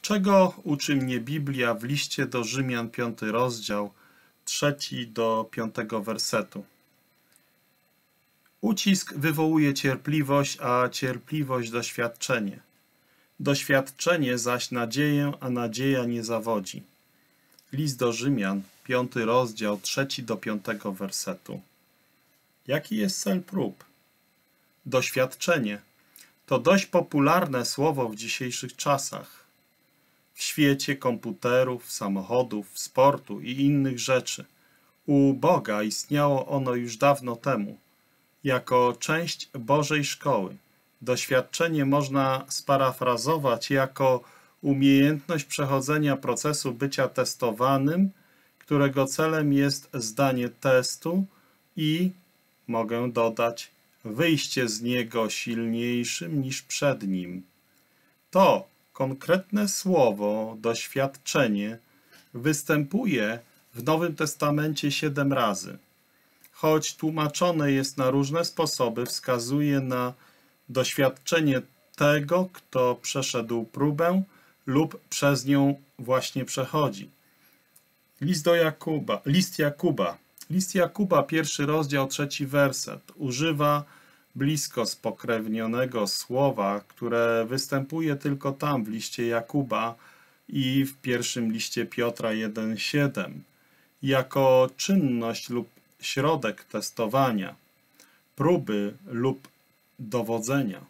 Czego uczy mnie Biblia w liście do Rzymian 5 rozdział 3 do 5 wersetu? Ucisk wywołuje cierpliwość, a cierpliwość doświadczenie. Doświadczenie zaś nadzieję, a nadzieja nie zawodzi. List do Rzymian 5 rozdział 3 do 5 wersetu. Jaki jest cel prób? Doświadczenie to dość popularne słowo w dzisiejszych czasach. W świecie komputerów, samochodów, sportu i innych rzeczy. U Boga istniało ono już dawno temu. Jako część Bożej szkoły. Doświadczenie można sparafrazować jako umiejętność przechodzenia procesu bycia testowanym, którego celem jest zdanie testu i, mogę dodać, wyjście z niego silniejszym niż przed nim. To konkretne słowo, doświadczenie, występuje w Nowym Testamencie 7 razy. Choć tłumaczone jest na różne sposoby, wskazuje na doświadczenie tego, kto przeszedł próbę lub przez nią właśnie przechodzi. List Jakuba, 1 rozdział, 3 werset, używa blisko spokrewnionego słowa, które występuje tylko tam w liście Jakuba i w pierwszym liście Piotra 1,7 jako czynność lub środek testowania, próby lub dowodzenia.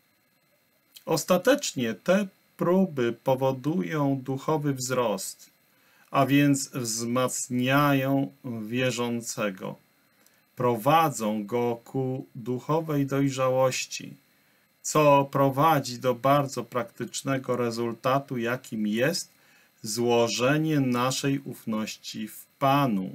Ostatecznie te próby powodują duchowy wzrost, a więc wzmacniają wierzącego. Prowadzą go ku duchowej dojrzałości, co prowadzi do bardzo praktycznego rezultatu, jakim jest złożenie naszej ufności w Panu,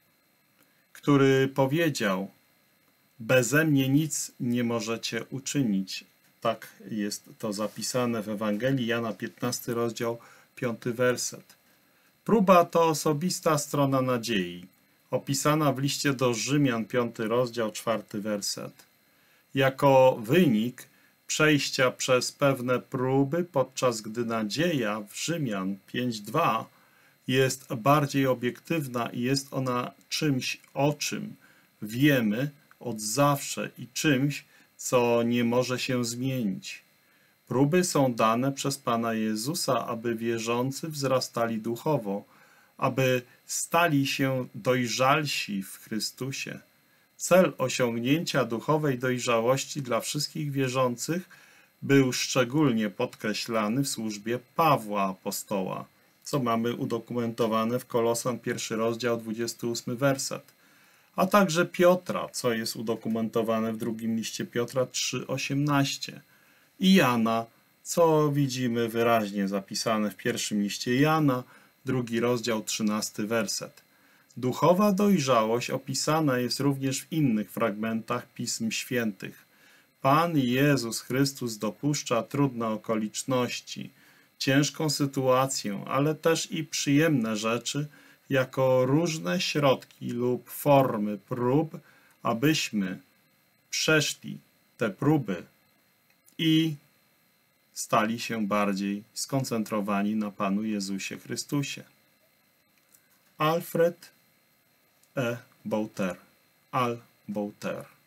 który powiedział: beze mnie nic nie możecie uczynić. Tak jest to zapisane w Ewangelii Jana 15 rozdział 5 werset. Próba to osobista strona nadziei, opisana w liście do Rzymian 5 rozdział 4 werset. Jako wynik przejścia przez pewne próby, podczas gdy nadzieja w Rzymian 5:2 jest bardziej obiektywna i jest ona czymś, o czym wiemy od zawsze i czymś, co nie może się zmienić. Próby są dane przez Pana Jezusa, aby wierzący wzrastali duchowo, aby stali się dojrzalsi w Chrystusie. Cel osiągnięcia duchowej dojrzałości dla wszystkich wierzących był szczególnie podkreślany w służbie Pawła Apostoła, co mamy udokumentowane w Kolosan 1 rozdział 28 werset, a także Piotra, co jest udokumentowane w drugim liście Piotra 3,18 i Jana, co widzimy wyraźnie zapisane w pierwszym liście Jana, 2 rozdział 13 werset. Duchowa dojrzałość opisana jest również w innych fragmentach Pism Świętych. Pan Jezus Chrystus dopuszcza trudne okoliczności, ciężką sytuację, ale też i przyjemne rzeczy jako różne środki lub formy prób, abyśmy przeszli te próby i stali się bardziej skoncentrowani na Panu Jezusie Chrystusie. Alfred E. Bowter. Al Bowter.